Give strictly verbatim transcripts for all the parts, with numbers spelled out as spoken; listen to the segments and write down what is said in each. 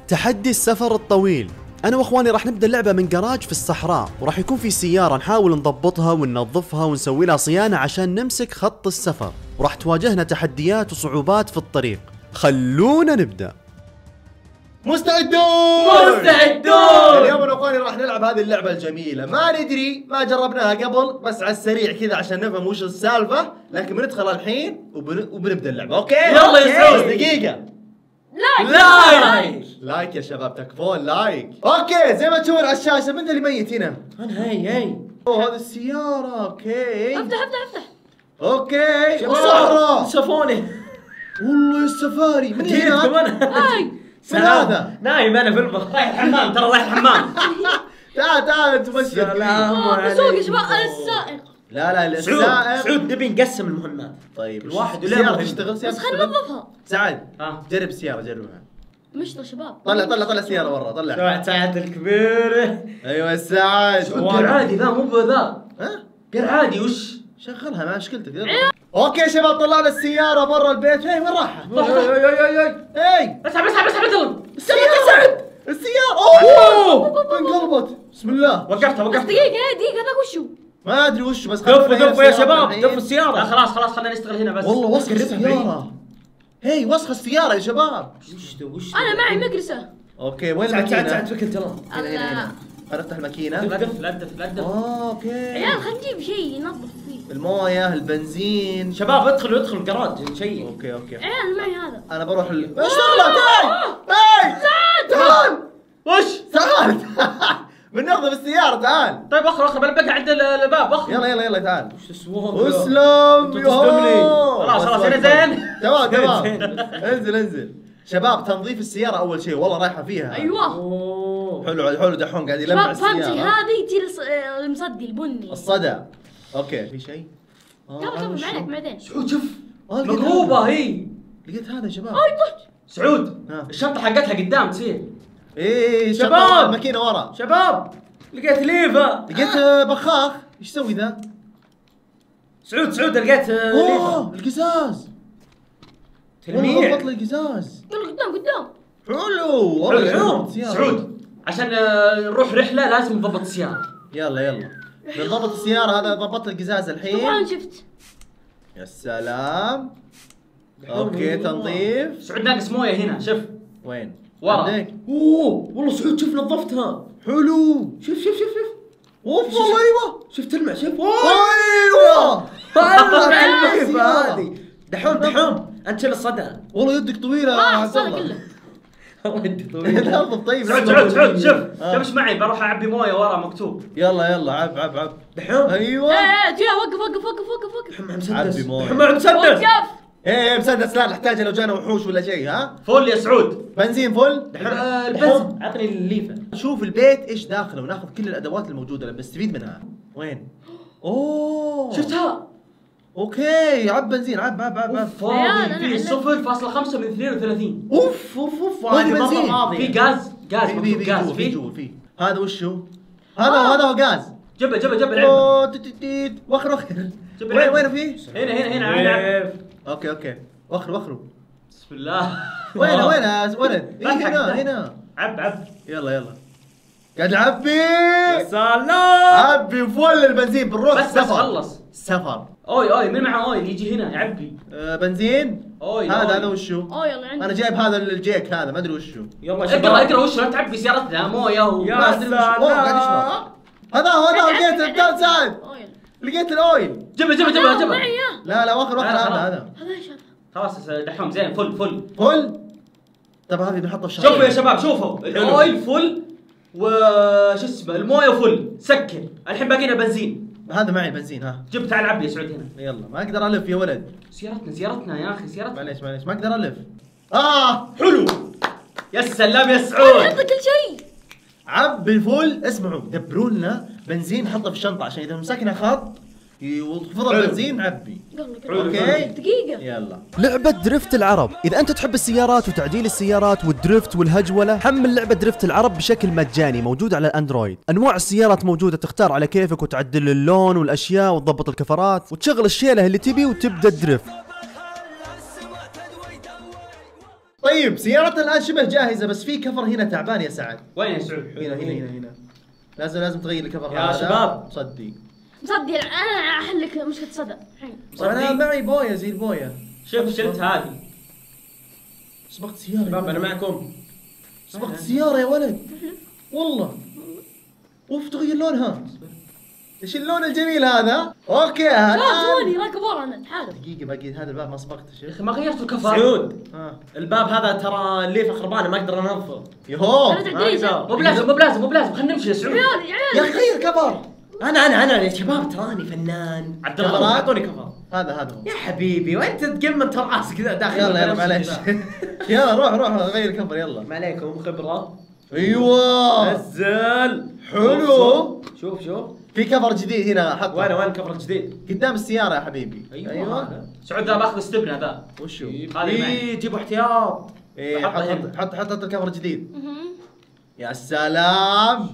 تحدي السفر الطويل. أنا وأخواني راح نبدأ اللعبة من جراج في الصحراء، وراح يكون في سيارة نحاول نضبطها وننظفها ونسوي لها صيانة عشان نمسك خط السفر، وراح تواجهنا تحديات وصعوبات في الطريق. خلونا نبدأ. مستعدون؟ مستعدون! اليوم انا واخواني راح نلعب هذه اللعبة الجميلة، ما ندري ما جربناها قبل، بس على السريع كذا عشان نفهم وش السالفة، لكن بندخل الحين وبن... وبنبدأ اللعبة، اوكي؟ يلا يا سعود. دقيقة. لايك لايك لايك يا شباب، تكفون لايك. اوكي زي ما تشوفون على الشاشة، من اللي ميت هنا؟ انا هي هي اوه هذه السيارة، اوكي. افتح افتح افتح. اوكي. شباب الصحراء. شافوني والله السفاري من هنا. كمان هاي من هذا؟ نايم انا في المخ رايح الحمام، ترى رايح الحمام. تعال تعال انت مشي. سلام آه، بسوق يا شباب انا السائق. لا لا سعود السائق. سعود نبي نقسم المهمات. طيب الواحد السيارة ولا تشتغل، سيارة بس خلينا تشتغل. ننظفها. سعد ها جرب السيارة، جربها. مشطة شباب. طلع طلع طلع السيارة برا، طلع. سعد سعد الكبير. ايوه السعد. غير عادي ذا مو بذا. ها؟ غير عادي وش؟ شغلها ما مشكلتك. اوكي يا شباب طلعنا السيارة برا البيت، هي وين راحت؟ اي اسحب اسحب اسحب يلا. السيارة السيارة اوه انقلبت. بسم الله. وقفتها بس وقفتها. دقيقة دقيقة هذا وشو؟ ما ادري وش بس دفوا دفوا يا شباب الحين. دفوا السيارة. لا خلاص خلاص خلينا نشتغل هنا بس. والله وسخ قربها السيارة. هي وسخ السيارة يا شباب. وش ذا وش أنا معي مقرسة. اوكي وين سعد سعد الماكينة؟ سعد فك التلون. هنا هنا هنا. خلينا نفتح الماكينة. لا دف لا دف لا دف. آه، اوكي. عيال خلينا نجيب شيء ينظف فيه. المويه، البنزين. شباب ادخلوا ادخلوا الجراج نشيك. اوكي اوكي. عيال معي هذا. انا بروح ال اشتغلت. هاي هاي تعال وش؟ تعال بننظف السيارة، تعال. طيب اخر اخر بلبقها عند ال- الباب اخر. يلا يلا يلا تعال. وش تسوون؟ اسلم انتوا تسلمني. يوهو. خلاص خلاص بس انا بس زين. تمام تمام. زين. انزل انزل. شباب تنظيف السيارة أول شيء، والله رايحة فيها. أيوه. اوه حلو حلو دحون قاعد يلمع شباب فهمتي السيارة. هذه تجي الص- آه، المصدي البني. الصدى. اوكي في شيء؟ آه، قبل قبل وش معلك هو؟ بعدين. سعود شوف آه، لقيت مقلوبة هذا. هي. لقيت هذا يا شباب. هاي طش. سعود ها. الشنطة حقتها قدام تصير. ايه شباب. شباب الماكينة ورا. شباب لقيت ليفة. لقيت آه، بخاخ، ايش يسوي ذا؟ سعود سعود لقيت آه، ليفة. اوه القزاز. تلميع. ضبط لي القزاز. يلا قدام قدام. حلو والله حلو ضبط السيارة. سعود عشان آه، نروح رحلة لازم نضبط السيارة. يلا يلا بنضبط السيارة. هذا ضبط لي القزاز طبعا الحين. شفت. يا سلام. اوكي تنظيف. سعود ناقص موية هنا شوف وين؟ ورا. عندك؟ اوه والله سعود شوف نظفتها. حلو. شوف شوف شوف شوف اوف والله ايوه. شوف تلمع شوف. ايوه والله السيارة. الليفة هذه. دحوم دحوم انت شيل الصدى. والله يدك طويلة يا ما عبد حصل الله. كله. والله يدي طويل. نظف طيب. سعود سعود سعود شوف آه. شوف ايش معي بروح اعبي مويه ورا مكتوب. يلا يلا عب عب عب. دحوم ايوه. ايه ايه جيها وقف وقف وقف وقف وقف. دحوم مع عبي مسدس. موية. دحوم مع مسدس. وقف. ايه مسدس لا نحتاجه لو جانا وحوش ولا شيء. ها فول يا سعود. بنزين فل. دحوم البس عطني الليفه. شوف البيت ايش داخله وناخذ كل الادوات الموجوده اللي بنستفيد منها. وين؟ اوه شفتها؟ اوكي عب بنزين عب عب عب عب. فاضي عيال، أنا في عندي- صفر فاصلة خمسة من اثنين وثلاثين. اوف اوف اوف هذه هذه مرة بنزين. فاضية. في غاز غاز في مكتوب في غاز جوا في في. جوا في. هذا وش هو؟ هذا هذا هو غاز. جبه جبه جبه العلبة. اوه تيت تيت تيت. وخر وخر. جيب وين العلبة. وين فيه؟ هنا هنا هنا عيني. اوكي اوكي وخر وخروا. بسم الله. وين وين يا ولد؟ إيه فتحك هنا ده. هنا. عب عب. يلا يلا. قاعد عبي. سلام. عبي فل البنزين بنروح بس بس سفر. خلص. سفر. اوي اوي من معه اوي يجي هنا يعبي. آه بنزين. اوي هذا أوي. هذا وشو؟ اوه يلا عندي. انا جايب هذا الجيك هذا ما ادري وشو. يلا شباب. اقرا اقرا وش لا تعبي سيارتنا مويه و... ما أدري وش- أوه، قاعد يشرب. هذا هو هذا هو لقيت الدال سعد. اوه يلا. لقيت الاويل. جبه جبه لا، جبه جبه. معي اياه. لا لا واخر واخر لا، هذا خلاص. هذا. هذا ايش هذا؟ خلاص دحوم زين فل فل. فل. طب هذه بنحطها في شوفوا يا الشغل. شباب شوفوا الاويل فل وش اسمه المويه فل سكر الحين باقينا بنزين. هذا معي بنزين ها. جيب تعال عبي يا سعود هنا. يلا ما اقدر الف يا ولد. سيارتنا سيارتنا يا اخي سيارتنا. معليش معليش ما اقدر الف. اه حلو. يا سلام يا انا سعود. احط كل شيء. عب الفل. اسمعوا دبروا لنا بنزين حطه في الشنطه عشان اذا مسكنا خط يوفر حلو. البنزين عبي. يلا حلو. اوكي دقيقة. يلا. لعبة درفت العرب. إذا أنت تحب السيارات وتعديل السيارات والدرفت والهجولة، حمل لعبة درفت العرب بشكل مجاني موجودة على الأندرويد. أنواع السيارات موجودة، تختار على كيفك وتعدل اللون والأشياء وتضبط الكفرات وتشغل الشيلة اللي تبي وتبدأ الدرفت. طيب سيارتنا الان شبه جاهزه، بس في كفر هنا تعبان يا سعد. وين يا سعود؟ هنا هنا هنا هنا لازم لازم تغير الكفر يا هذا. شباب. صدق مصدي انا احل لك مشكله صدى الحين. انا معي بويه زي البويه. شوف شلت هذه. سبقت سياره يا شباب ولد. انا معكم. سبقت سياره يا ولد والله. اوف تغير لونها. ايش اللون الجميل هذا؟ اوكي شوف الان شوفوني راكب ورا انا تعالوا. دقيقه باقي هذا الباب ما سبقت يا يا شيخ. اخي ما غيرت الكفر. سعود ها الباب هذا ترى الليفه خربانه ما اقدر انظفه. يهو أنا تدريجة. مو بلازم مو بلازم مو بلازم خلينا نمشي يا سعود. عيالي يا عيالي اخي غير كفر. انا انا انا يا شباب تراني فنان. عبد الله. الله اعطوني كفر. هذا هذا هو. يا حبيبي وانت تقم انت راسك كذا داخل. يلا يلا معليش. يلا روح روح غير الكفر يلا. ما عليكم خبره. ايوه نزل. حلو. شوف شوف. في كفر جديد هنا حطه. وين وين الكفر الجديد؟ قدام السياره يا حبيبي. ايوه هذا. سعود ذا باخذ استبنه ذا. وشو؟ هذه معي. ايه جيبوا احتياط. ايه حط بحطها حط هنا. حط حط حط الكفر الجديد. مهم. يا سلام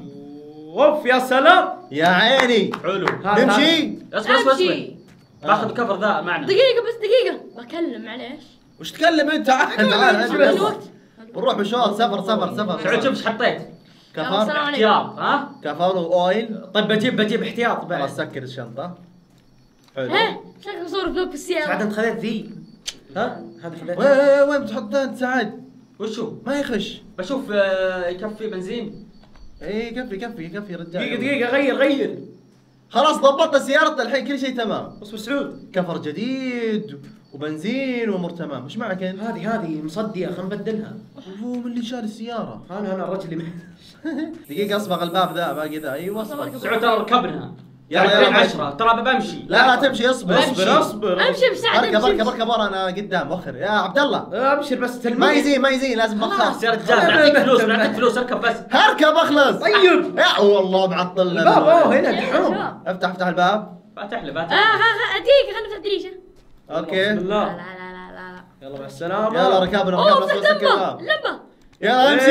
اوف يا سلام. يا عيني. حلو. هذا- نمشي. اصبر اصبر اصبر. امشي. باخذ الكفر ذا معنا. دقيقة بس دقيقة بكلم معليش. وش تكلم انت؟ تعال تعال عندنا عندنا. وقت. بنروح مشوار سفر سفر سفر. سعود شوف ايش حطيت. يلا، كفر السلام عليكم. احتياط ها. كفر واويل. طيب بجيب بجيب احتياط بعد. خلاص سكر الشنطه. حلو. ها شكلك صور فلوق في سعد السيارة. انت خذيت ذي. ها هذا خذيت. وين وين وين بتحط انت سعد؟ وشو؟ ما يخش. بشوف آه، يكفي بنزين. ايه كفي كفي كفي رجال. دقيقه دقيقه غير غير. خلاص ضبطنا سيارتنا الحين كل شيء تمام. اصبر سعود. كفر جديد وبنزين وامور تمام. ايش معك انت؟ هذه هذه مصديه خلينا نبدلها. هو من اللي شال السياره. انا انا الرجل اللي دقيقه اصبغ الباب ذا باقي ذا. ايوه اصبغ. سعود ترى ركبنا. يلا، يلا يلا. عشرة ترى بمشي. لا لا تمشي اصبر اصبر اصبر. امشي بسعد اركب اركب امشي. اركب ورا انا قدام وخر يا عبد الله. ابشر بس تلميذ. ما يزين ما يزين لازم خلاص بخاف. يا رجال نعطيك فلوس نعطيك فلوس اركب بس. اركب اخلص. طيب. يا والله معطلنا. الباب اوه هنا يلا دحوم. شباب. افتح افتح الباب. فاتح له آه فاتح ها ها دقيقة خلينا نفتح الدريشة. بسم اوكي. الله. لا لا لا لا لا. يلا مع السلامه. يلا ركبنا اوه ركبنا فتح سكر لمبة الباب. لمبة. يلا امشي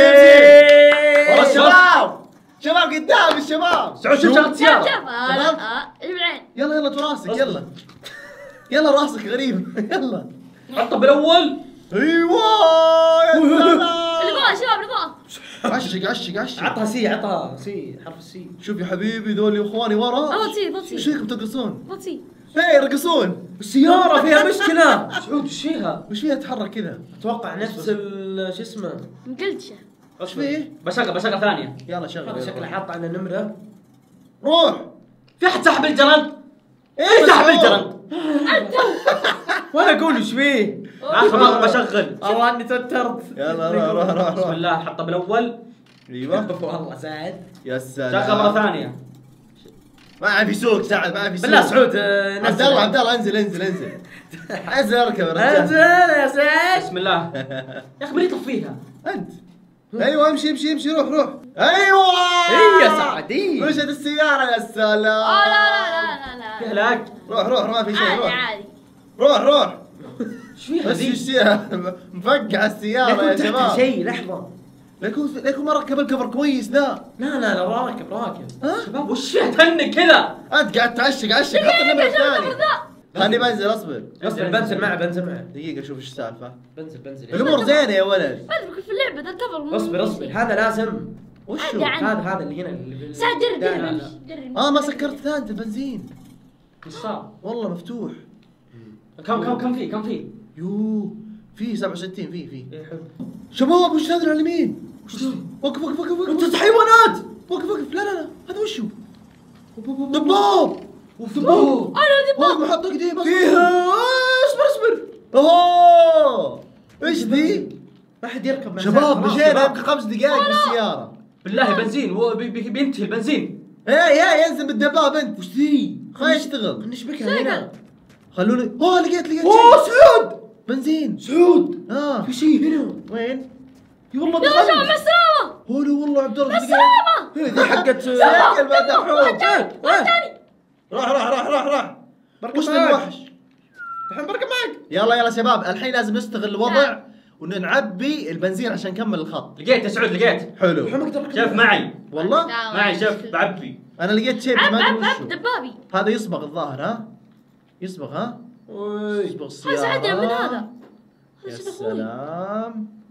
إيه. امشي. ورا الشباب. شباب قدام الشباب. سعود شوف شغلة شاف سيارة. شاف. آه لا آه اللي بالعين. يلا يلا تو راسك يلا. يلا راسك غريب. يلا. حطه بالاول. ايوه يا اللي سلام. فوق شباب اللي فوق. عشق عشق عشق. عطها سي عطها سي حرف السي. شوف يا حبيبي ذول اخواني ورا. ضغط سي ضغط ايش سي فيكم ترقصون؟ ضغط سي. هي يرقصون. السياره فيها مشكله. سعود ايش فيها؟ وش فيها تتحرك كذا؟ اتوقع نفس ال- شو اسمه. مقلتشة. وش فيه؟ بشغل بشغل ثانية. يلا شغل هذا يلا. شكله حاط على نمره. روح. في احد سحب الجرند. ايه سحب الجرند. وانا اقول ايش فيه؟ اخر مرة بشغل. والله اني توترت. يلا روح روح روح بسم روح. الله حطه بالاول. ايوه. والله سعد. يا سلام. شغل مرة ثانية. ما في سوق سعد ما في سوق. بالله سعود آه، عبد نزل. الله عبد الله انزل انزل انزل. انزل اركب يا رجال. انزل يا سعد. بسم الله. يا اخي من يطفيها؟ انت. ايوه امشي امشي امشي روح روح. ايوه. ايه يا سعد ايه. مشت السيارة يا سلام. اه لا لا لا لا فيها لا. لاج. روح روح ما في شيء عادي روح. عادي. روح روح. ايش فيها بس ذي؟ السيارة مفقعة السيارة يا لكن تحت شباب. شيء لحظه. لكن لكن ما ركب الكفر كويس ذا. لا لا لا راكب راكب. ها؟ شباب وش فيها تهنك كذا؟ انت قاعد تعشق عشق حط النمرة الثاني. خليني بنزل اصبر. اصبر بنزل معه بنزل معه. دقيقة شوف ايش السالفة. بنزل بنزل. الامور زينة يا ولد. ما ادري كيف اللعبة ذا الكفر. اصبر اصبر هذا لازم. وشو؟ عادي عادي. هذا هذا اللي هنا اللي بال- سعد جرب لا، جرب لا، لا. امشي جرب. اه ما سكرت ثاني البنزين. ايش صار؟ والله مفتوح. كم كم كم في كم في؟ يو في سبعة وستين في في. إيه، حلو. شباب وش هذا على اليمين؟ وش ذي؟ وقف وقف وقف انت وقف. حيوانات. وقف وقف لا لا لا هذا وشو؟ دباب. دباب. انا والله دباب. محط قديم فيها اصبر اصبر. اوه ايش ذي؟ ما حد يركب مع شباب سعد. خلاص، مشينا شباب. يمكن خمس دقائق بالسيارة. بالله بنزين هو بي- بي- بينتهي البنزين. ايه ايه ينزل بالدباب انت. وش ذي؟ خلينا يشتغل. نشبكها هنا. خلوني اوه لقيت لقيت اوه شيء. سعود. بنزين. سعود اه في شيء هنا. وين؟ والله يلا شباب دخلت. مع السلامة. هولو والله عبد الله السلامة. ذي حقت سيكل ما دحوم. روح روح روح روح روح. بركب وش ذا معك. الوحش؟ الحين بركب معك. يلا يلا شباب الحين لازم نستغل الوضع ونعبي البنزين عشان نكمل الخط. لقيت يا سعود لقيت. حلو. الحين ما اقدر اركب. شوف معي والله معي شوف بعبي. انا لقيت شيء عب ما عب ادري عب وشو. دبابي. هذا يصبغ الظاهر ها؟ يصبغ ها؟ أوي. يصبغ هذا سعد من السيارة. هذا. يا هذا شد اخوي. سلام.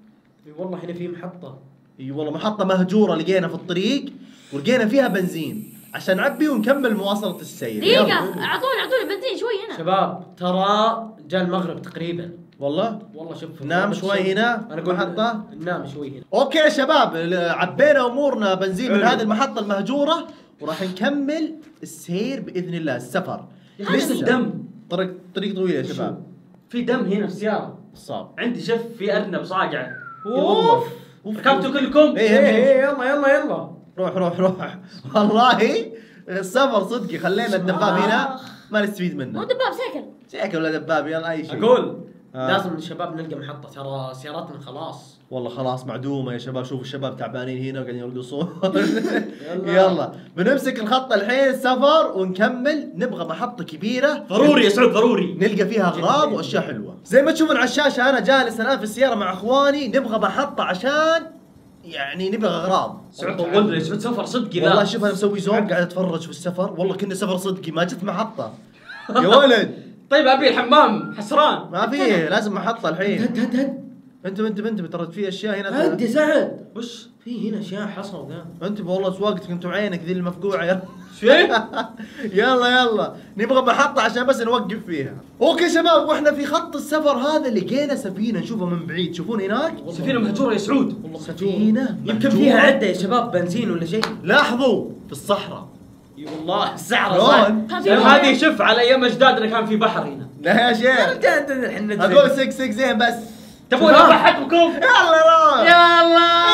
اي والله هنا في محطة. اي والله محطة مهجورة لقينا في الطريق ولقينا فيها بنزين عشان نعبي ونكمل مواصلة السير. دقيقة يلا. اعطوني اعطوني بنزين شوي هنا. شباب ترى جاء المغرب تقريبا. والله والله شوف نام شوي هنا انا اقول محطة. نام شوي هنا. اوكي يا شباب عبينا امورنا بنزين من هذه المحطة المهجورة وراح نكمل السير باذن الله السفر. لسه دم. طريق طريق طويل يا شباب. في دم هنا في السيارة. صعب. عندي شف في ارنب صاقعة. اوف ركبتوا كلكم؟ ايه ايه ايه ايه يلا يلا يلا. روح روح روح. والله السفر صدقي خلينا الدباب هنا ما نستفيد مو منه. دباب سيكل. سيكل ولا دباب يلا اي شيء. اقول آه. لازم الشباب نلقى محطة ترى سياراتنا خلاص. والله خلاص معدومه يا شباب. شوفوا الشباب تعبانين هنا وقاعدين يرقصون. يلا. يلا بنمسك الخط الحين السفر ونكمل. نبغى محطه كبيره ضروري يا سعود ضروري. نلقى فيها اغراض واشياء حلوه. زي ما تشوفون على الشاشه انا جالس الان في السياره مع اخواني. نبغى محطه عشان يعني نبغى اغراض. سعود طولنا يا سعود سفر صدقي ذا. والله شوف انا مسوي زوم قاعد اتفرج في السفر. والله كنا سفر صدقي ما جت محطه. يا ولد طيب ابي الحمام حسران. ما في لازم محطه الحين. هد هد هد انتم انتم انتم ترى في اشياء هنا. هد يا سعد. وش؟ في هنا اشياء حصل ذا. انت والله سواقتك انتم عينك ذي المفقوعه. يلا شو؟ يلا يلا نبغى محطة عشان بس نوقف فيها. اوكي شباب واحنا في خط السفر هذا لقينا سفينة نشوفها من بعيد. شوفون هناك سفينة مهجورة يا سعود. والله سفينة يمكن مهجورة. فيها عدة يا شباب بنزين ولا شيء. لاحظوا في الصحراء. اي والله السعرة صح. شلون؟ كان في هذه شوف على ايام اجدادنا كان في بحر هنا. لا يا شيخ احنا اقول سك سك زين بس. تبون اضحككم؟ يلا روح. يلا.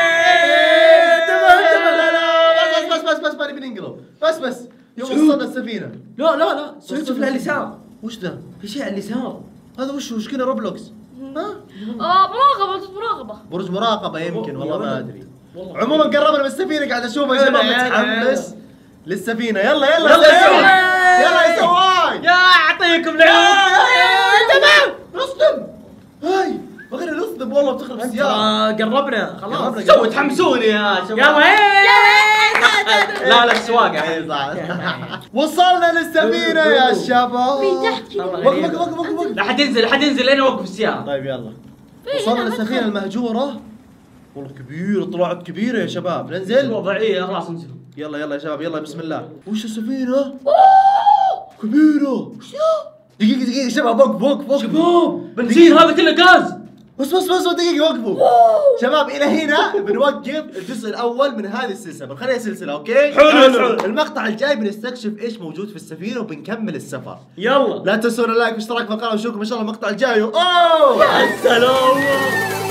تمام تمام. لا لا بس بس بس بس ما نبي ننقلب. بس بس يوم وصلنا السفينة. لا لا لا سعود شوف على اليسار. وش ذا؟ في شيء على اليسار. هذا وش وش كذا روبلوكس؟ ها؟ اه مراقبة مراقبة. برج مراقبة يمكن والله ما ادري. والله. عموما قربنا من السفينة قاعد اشوفها يا شباب يلا، يلا، متحمس للسفينة. يلا يلا يلا يا سعود. يلا يا سواق. يا اعطيكم العون. تمام نصدم. هاي بغينا نصدم والله بتخرب السيارة. ترى قربنا خلاص. قربنا. سووا تحمسوني يا شباب. يلا ايه. لا لا السواقة. اي صح. وصلنا للسفينة يا شباب. في تحت كذا. وقف وقف وقف وقف وقف. لا حد ينزل لا حد ينزل لين اوقف السيارة. طيب يلا في وصلنا هنا للسفينة مدخل. المهجورة. والله كبيرة طلعت كبيرة يا شباب. ننزل. الوضعية خلاص انزلوا. يلا يلا يا شباب يلا بسم الله. وش السفينة؟ كبيرة. دقيقة دقيقة شباب وقف وقف وقف. شباب بنزين هذا كله غاز. بس بس بس دقيقة وقفوا. شباب إلى هنا بنوقف الجزء الأول من هذه السلسلة. بنخليها سلسلة أوكي؟ حلو، حلو. المقطع الجاي بنستكشف إيش موجود في السفينة وبنكمل السفر. يلا. لا تنسون اللايك والاشتراك في القناة وشوفكم إن شاء الله المقطع الجاي. أوه السلام.